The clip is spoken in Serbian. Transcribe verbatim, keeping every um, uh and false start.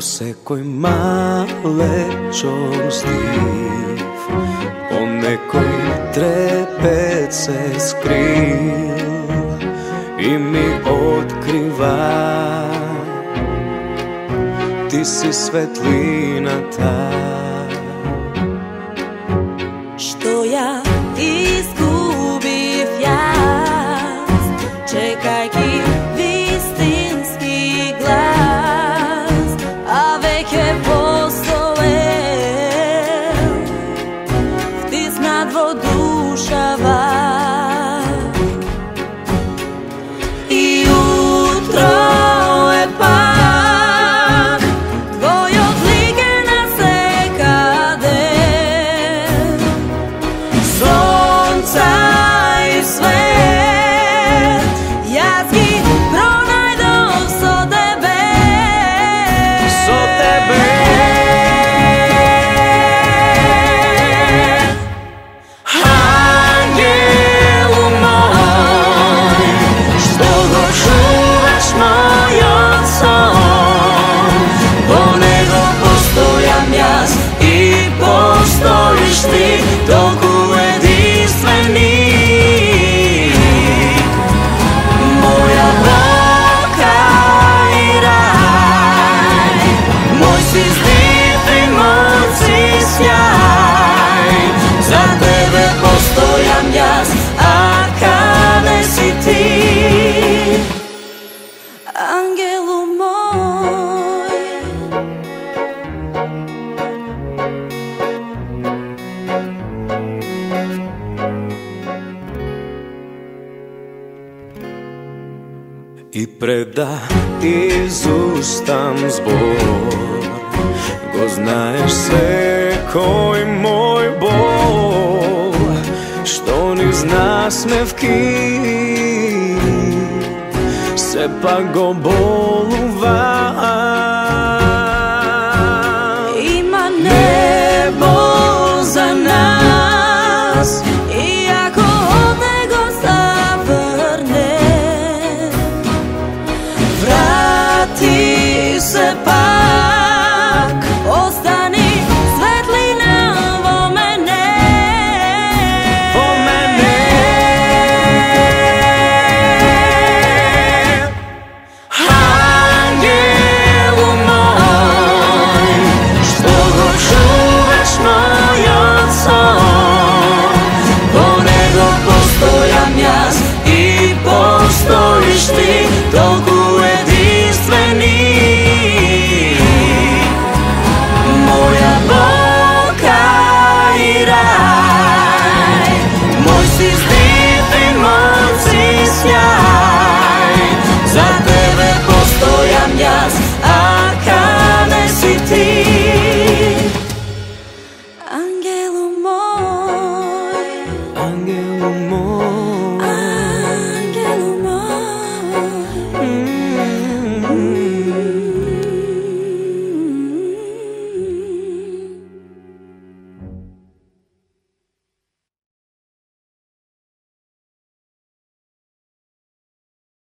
sekoj malečom stiv, po nekoj trepet se skril i mi otkriva, ti si svetlina ta. Što ja izgubih jas, čekajki vistinski glas, a veke postole vtisna dvodušava. I jutro je pak tvoj odlike na sekade, sonca i svet, jazgi pronajdov so tebe, so tebe. Anđelu moj, što go čuvaš moj ocom, po nego postojam jas i postojiš ti, toku jedinstveni. Moja boka i raj, moj si zdiv i moj si sjaj, za tebe postojam jas, a kade si ti? Angelu moj. I preda izustam zbor, go znaješ sekoj moj bol, što niz nasmevki se pa go bol uva.